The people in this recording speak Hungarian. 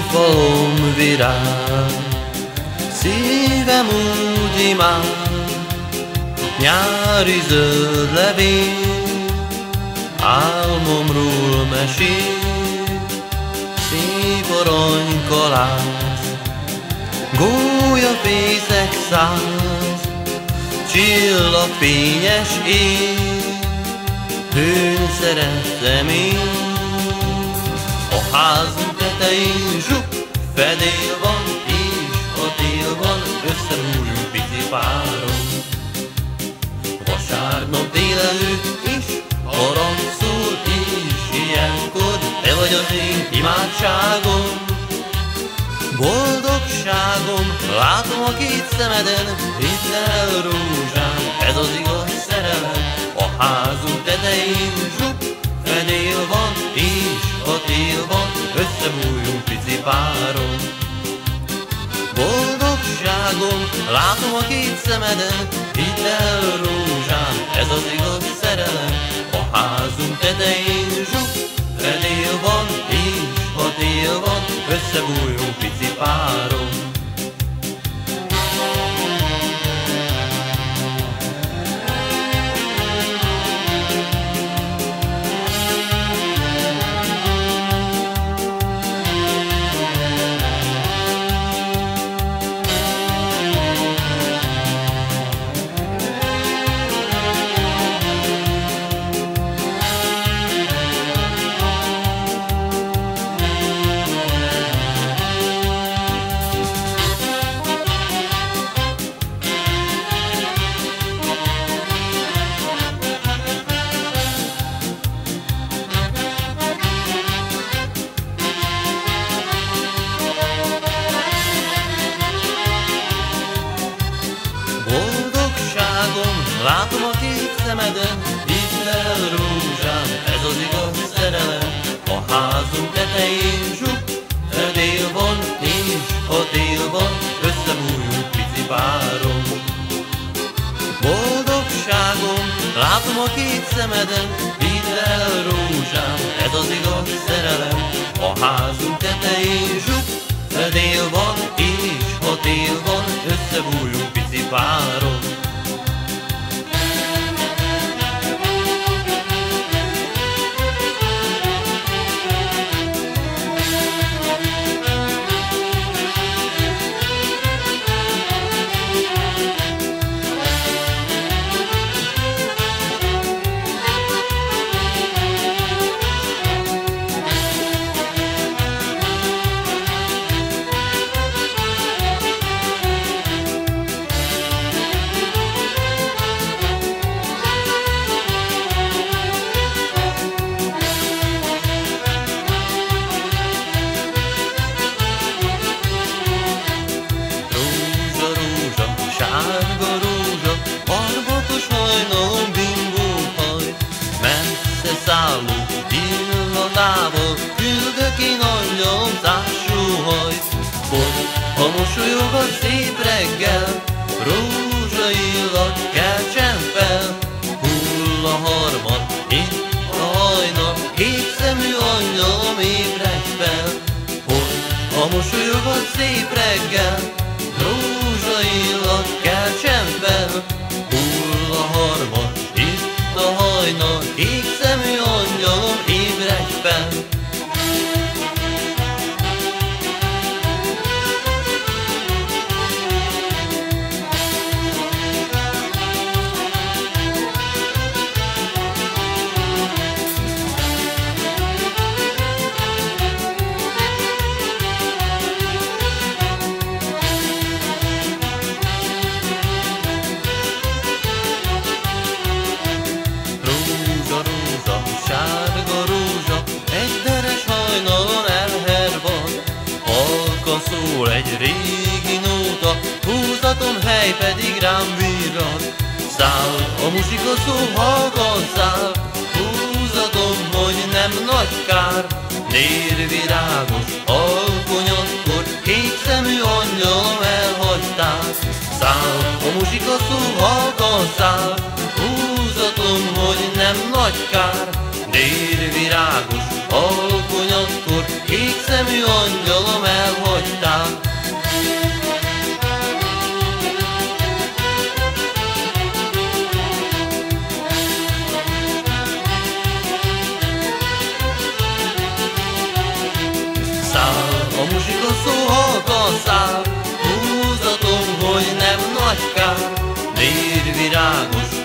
falomvirág. Szívem úgy imád, nyári zöld levél, álmomról mesél, szép aranykalász, gólyafészek száz, csillagfényes éj, hőn szerettem én. A házunk tetején zsuk fedél van, és a tél van, összerújunk pici páron. Vasárnap délelőtt is harang szól, és ilyenkor te vagy az én imádságom. Boldogságom, látom a két szemeden, hidd el rózsám, ez az igaz szerelem. A házunk tetején zsuk fedél van, és a tél van, összebújjunk pici páron. Boldogságom, látom a két szemeden, hidd el rózsám, ez az igaz szerelem. A házunk tetején zsuk fedél van, és a tél van, összebújjunk pici páron. Boldogságom, látom a két szemeden, hidd el rózsám, ez az igaz szerelem. A házunk tetején zsuk fedél van, és a tél van, összebújjunk pici páron. Boldogságom, látom a két szemeden, hidd el rózsám, ez az igaz szerelem. A házunk tetején zsuk fedél van, és a tél van, összebújjunk pici páron. Sárga rózsa, armatos hajnalom bimbóhaj, messze szálló pillanatával küldök én angyalom társóhajt. Ott a mosolyog a szép reggel, rózsa illat keltsen fel, hull a harmat, itt a hajnal, kétszemű angyalom ébredj fel. Ott a mosolyog a szép reggel, rózsa illat keltsen fel, hull a harmat, itt a hajnal, kékszemű angyalom ébredj fel. Sárga rózsa, egy deres hajnalon elhervad, halkan szól egy régi nóta, húzaton hely pedig rám virrad. Száll a muzsika szó, halkan száll, húzatom, hogy nem nagy kár. Nérvirágos alkonyatkor, kékszemű angyalom elhagytál. Száll a muzsika szó, halkan száll, húzatom, hogy nem nagy kár. Nérvirágos alkonyatkor, kék szemű angyalom elhagytál. Száll a muzsika szó halkan száll, húzatom, hogy nem nagy kár, vérvirágos